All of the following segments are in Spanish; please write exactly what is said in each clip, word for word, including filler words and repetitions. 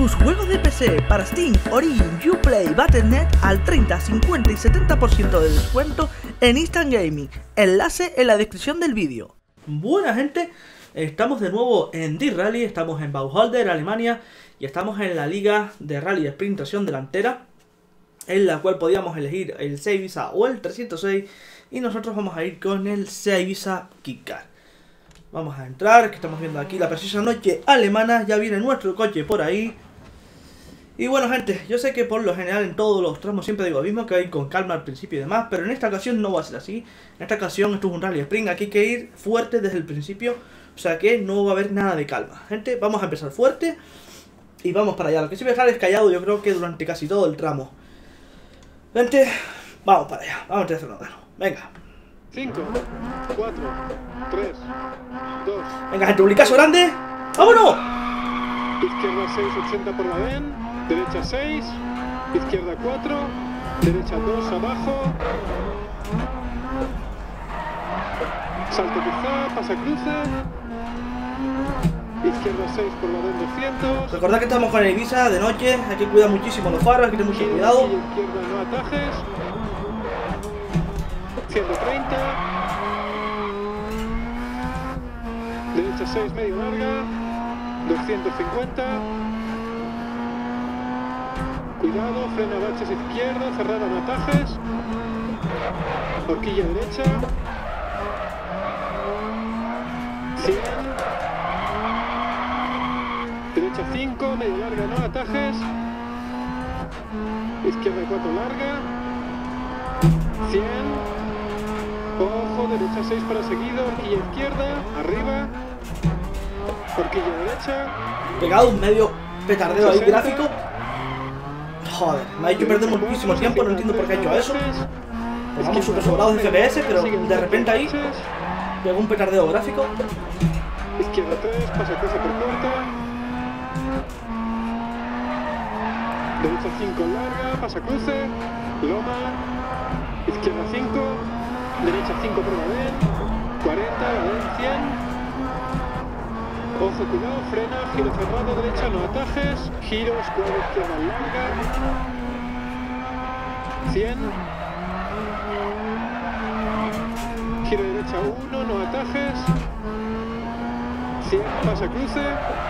tus juegos de P C para Steam, Origin, Uplay, battle punto net al treinta, cincuenta y setenta por ciento de descuento en Instant Gaming. Enlace en la descripción del vídeo. Buena gente, estamos de nuevo en D-Rally, estamos en Bauholder, Alemania, y estamos en la liga de rally de sprint tracción delantera, en la cual podíamos elegir el Seiza o el trescientos seis, y nosotros vamos a ir con el Seiza Kickcar. Vamos a entrar, que estamos viendo aquí la preciosa noche alemana, ya viene nuestro coche por ahí. Y bueno gente, yo sé que por lo general en todos los tramos siempre digo lo mismo, que hay con calma al principio y demás, pero en esta ocasión no va a ser así. En esta ocasión esto es un rally sprint, aquí hay que ir fuerte desde el principio, o sea que no va a haber nada de calma. Gente, vamos a empezar fuerte y vamos para allá. Lo que sí voy a dejar es callado, yo creo que durante casi todo el tramo. Gente, vamos para allá, vamos a hacer un rodeo. Venga. cinco, cuatro, tres, dos. Venga gente, un licazo grande. ¡Vámonos! Izquierda seis, ochenta por la D E N. Derecha seis. Izquierda cuatro. Derecha dos abajo. Salto quizá, pasa cruce. Izquierda seis por la D E N doscientos. Recordad que estamos con el Ibiza de noche, hay que cuidar muchísimo los faros, hay que tener mucho cuidado. Izquierda no atajes. ciento treinta. Derecha seis, medio larga. doscientos cincuenta. Cuidado, frena baches izquierda, cerrada en atajes. Horquilla derecha. cien. Derecha cinco, medio larga, no atajes. Izquierda cuatro larga. cien. Ojo, derecha seis para seguido, horquilla izquierda, arriba. Horquilla derecha. Pegado un medio petardeo ahí gráfico. Joder, me ha hecho perder muchísimo tiempo, no entiendo por qué ha hecho eso. Estamos súper sobrados de F P S, pero de repente ahí pegó un petardeo gráfico. Izquierda tres, pasa cruce por puerta. Derecha cinco larga, pasa cruce. Loma. Izquierda cinco. Derecha cinco por la D E N. cuarenta, la D E N cien. Ojo, cuidado, frena, giro cerrado, derecha, no atajes. Giro, escuadra izquierda larga. cien. Giro derecha uno, no atajes. cien, pasa cruce.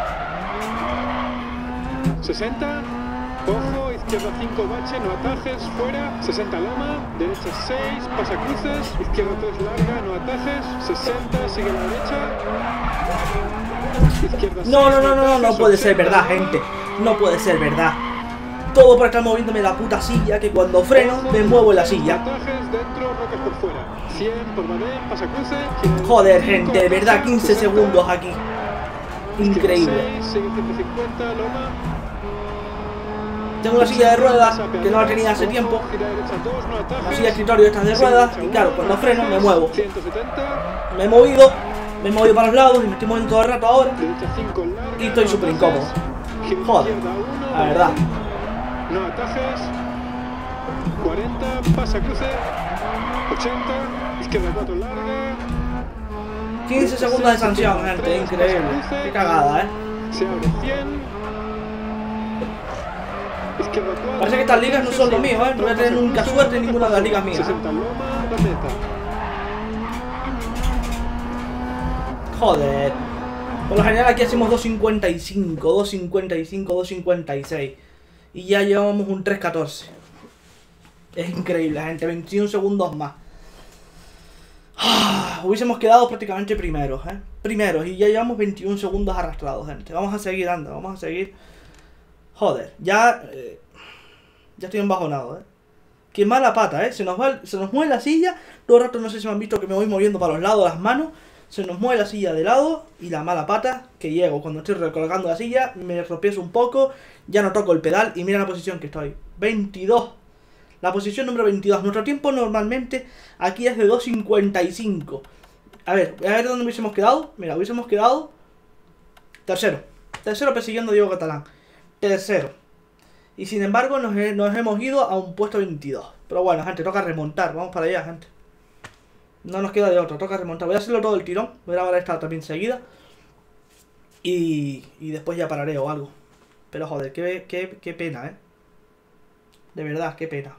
sesenta. Ojo, izquierda cinco, bache, no atajes, fuera. sesenta loma, derecha seis, pasa cruces. Izquierda tres larga, no atajes. sesenta, sigue a la derecha. Izquierda No, no, seis, no, no, no, no atajes, puede ser ochenta. verdad, gente. No puede ser verdad. Todo por estar moviéndome la puta silla, que cuando freno me muevo en la silla. Atajes dentro, rocas por fuera. cien por la D E N, pasa cruce. Giro Joder, cinco, gente, de verdad, quince sesenta. segundos aquí. Increíble. seis, sigue ciento cincuenta, loma. Tengo una silla de ruedas que no la tenía hace tiempo. Gira derecha dos, no atajes. Una silla de escritorio estas de ruedas. Y claro, cuando freno me muevo. ciento setenta. Me he movido, me he movido para los lados y me estoy moviendo todo el rato ahora. Derecha cinco larga. Y estoy no súper atajes. incómodo. Giro Joder, izquierda uno, la verdad. no atajes. cuarenta, pasa cruce. ochenta, izquierda cuatro larga. quince segundos de sanción, gente, increíble. Qué cagada, eh. Se abre cien. Izquierda cuatro. Parece que estas ligas no son lo mío, eh. No voy a tener nunca suerte en ninguna de las ligas mías. sesenta loma, la meta. Joder. Por lo general aquí hacemos dos cincuenta y cinco, dos cincuenta y cinco, dos cincuenta y seis. Y ya llevamos un tres catorce. Es increíble, gente. veintiún segundos más. Hubiésemos quedado prácticamente primeros, ¿eh? Primeros. Y ya llevamos veintiún segundos arrastrados, gente. Vamos a seguir, anda. Vamos a seguir. Joder. Ya... Eh, ya estoy embajonado, ¿eh? Qué mala pata, ¿eh? Se nos, va, se nos mueve la silla. Todo el rato no sé si me han visto que me voy moviendo para los lados las manos. Se nos mueve la silla de lado. Y la mala pata que llego. Cuando estoy recolgando la silla, me tropiezo un poco. Ya no toco el pedal. Y mira la posición que estoy. veintidós. La posición número veintidós. Nuestro tiempo normalmente aquí es de dos cincuenta y cinco. A ver, a ver dónde hubiésemos quedado. Mira, hubiésemos quedado tercero. Tercero persiguiendo a Diego Catalán. Tercero. Y sin embargo nos, he, nos hemos ido a un puesto veintidós. Pero bueno, gente, toca remontar. Vamos para allá, gente. No nos queda de otra, toca remontar. Voy a hacerlo todo el tirón. Voy a grabar esta también seguida. Y, y después ya pararé o algo. Pero joder, qué, qué, qué pena, ¿eh? De verdad, qué pena.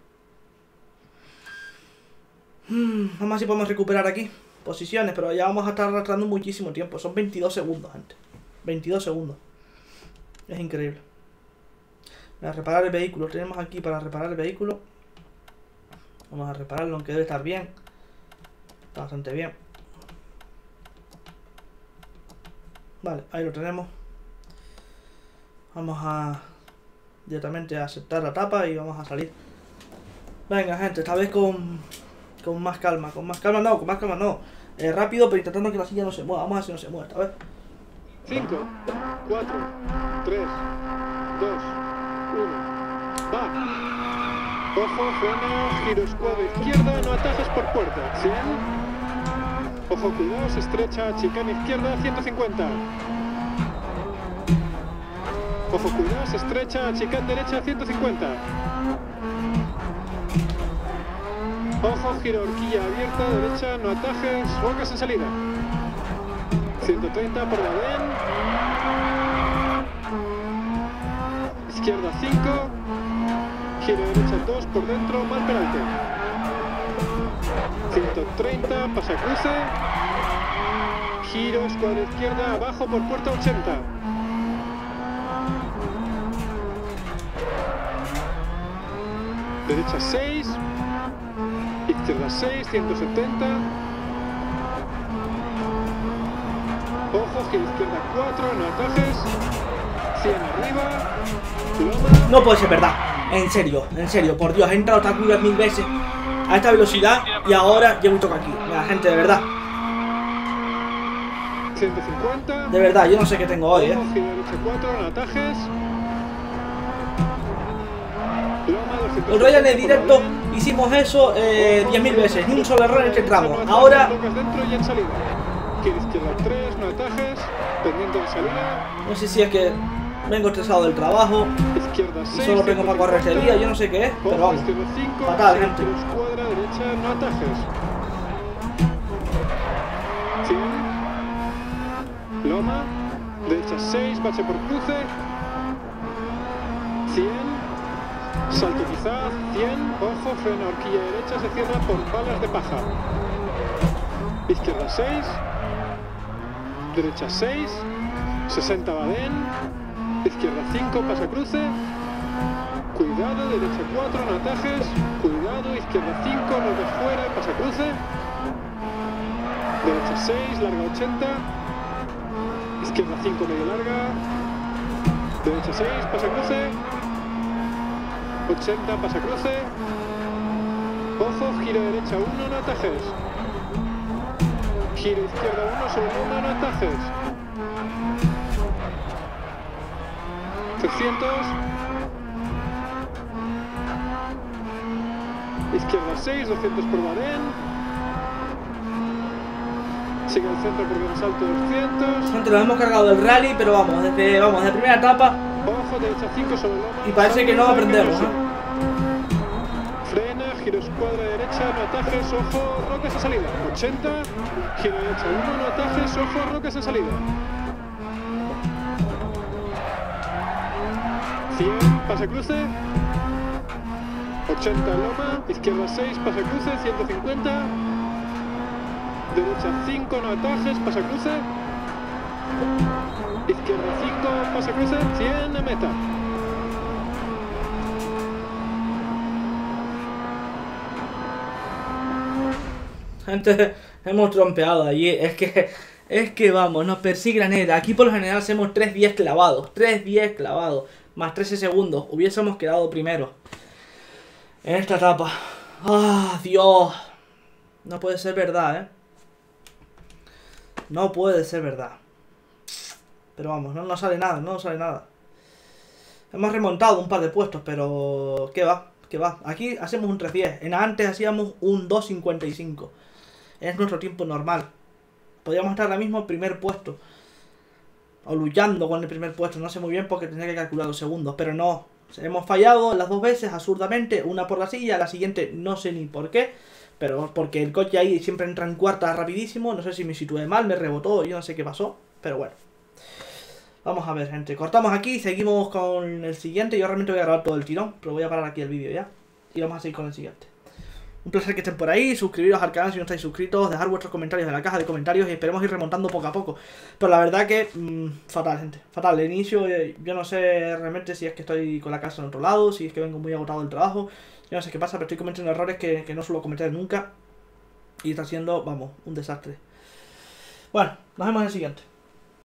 Hmm, vamos a ver si podemos recuperar aquí posiciones, pero ya vamos a estar arrastrando muchísimo tiempo. Son veintidós segundos, gente. veintidós segundos. Es increíble. Voy a reparar el vehículo. Tenemos aquí para reparar el vehículo. Vamos a repararlo, aunque debe estar bien. Está bastante bien. Vale, ahí lo tenemos. Vamos a directamente a aceptar la tapa y vamos a salir. Venga, gente, esta vez con, con más calma. Con más calma no, con más calma no. Eh, rápido, pero intentando que la silla no se mueva. Vamos a ver si no se mueve esta vez. cinco, cuatro, tres, dos, uno. Va. Ojo, frena, giro escuadra izquierda, no atajes por puerta. cien. Ojo, cuidado, se estrecha, chicana izquierda, ciento cincuenta. Ojo, cuidado, se estrecha, chicana derecha, ciento cincuenta. Ojo, giro horquilla abierta, derecha, no atajes, rocas en salida. ciento treinta por Badén. Izquierda cinco. Giro derecha dos por dentro, mal peralte. ciento treinta, pasa cruce. Giro, escuadra izquierda, abajo por puerta ochenta. Derecha seis. Izquierda seis, ciento setenta. Ojo, giro izquierda cuatro, no atajes. cien arriba. Loma. No puede ser verdad. En serio, en serio, por Dios, he entrado esta curva mil veces a esta velocidad y ahora llevo un toque aquí. La gente, de verdad. ciento cincuenta. De verdad, yo no sé qué tengo hoy, eh. Ojo, giro derecha cuatro, no atajes. Loma, doscientos. El Royal en directo hicimos eso eh, diez mil veces, ni un solo error en este tramo. Ahora, Dentro y en salida. Giro izquierda tres, no atajes. Pendiente de salida. no sé si es que vengo estresado del trabajo Izquierda y seis. solo vengo para correr este día, yo no sé qué es, pero vamos. Izquierda cinco. Fatal, gente. Escuadra derecha, no atajes. cien. Loma. Derecha seis, bache por cruce. cien. Salto quizá, cien. Ojo, frena horquilla derecha, se cierra por balas de paja. Izquierda seis. Derecha seis. sesenta Badén. Izquierda cinco, pasa cruce. Cuidado, derecha cuatro, no atajes. Cuidado, izquierda cinco, no ves fuera, pasa cruce. Derecha seis, larga ochenta. Izquierda cinco, medio larga. Derecha seis, pasa cruce. ochenta, pasa cruce. Ojo, giro derecha uno, no atajes. Giro izquierda uno, sobre uno, no atajes. trescientos. Izquierda seis, doscientos por Badén. Sigue el centro por gran salto doscientos. gente, nos hemos cargado del rally, pero vamos, desde, vamos, de primera etapa. Ojo, derecha cinco sobre Loma. Y parece que no aprendemos, ¿eh? Frena, giro escuadra derecha, no atajes, ojo, rocas en salida. ochenta, giro derecha uno, no atajes, ojo, rocas en salida. cien, pasa cruce. ochenta Loma, izquierda seis, pasa cruce, ciento cincuenta. Derecha cinco, no atajes, pasa cruce. Izquierda cinco, pasa cruce, cien a meta. Gente, hemos trompeado allí. Es que, es que vamos, nos persigue la negra. Aquí por lo general hacemos tres diez clavados. tres diez clavados. Más trece segundos. Hubiésemos quedado primero en esta etapa. ¡Ah, Dios! No puede ser verdad, ¿eh? No puede ser verdad. Pero vamos, no nos sale nada, no nos sale nada. Hemos remontado un par de puestos, pero... ¿Qué va? ¿Qué va? Aquí hacemos un tres diez. En antes hacíamos un dos cincuenta y cinco. Es nuestro tiempo normal. Podríamos estar ahora mismo en primer puesto. O luchando con el primer puesto. No sé muy bien porque tendría que calcular los segundos. Pero no. Hemos fallado las dos veces absurdamente. Una por la silla, la siguiente no sé ni por qué. Pero porque el coche ahí siempre entra en cuarta rapidísimo. No sé si me situé mal, me rebotó, yo no sé qué pasó. Pero bueno. Vamos a ver, gente. Cortamos aquí y seguimos con el siguiente. Yo realmente voy a grabar todo el tirón, pero voy a parar aquí el vídeo ya. Y vamos a seguir con el siguiente. Un placer que estén por ahí, suscribiros al canal si no estáis suscritos, dejar vuestros comentarios en la caja de comentarios y esperemos ir remontando poco a poco. Pero la verdad que, mmm, fatal, gente, fatal. El inicio, eh, yo no sé realmente si es que estoy con la casa en otro lado, si es que vengo muy agotado del trabajo. Yo no sé qué pasa, pero estoy cometiendo errores que, que no suelo cometer nunca. Y está siendo, vamos, un desastre. Bueno, nos vemos en el siguiente.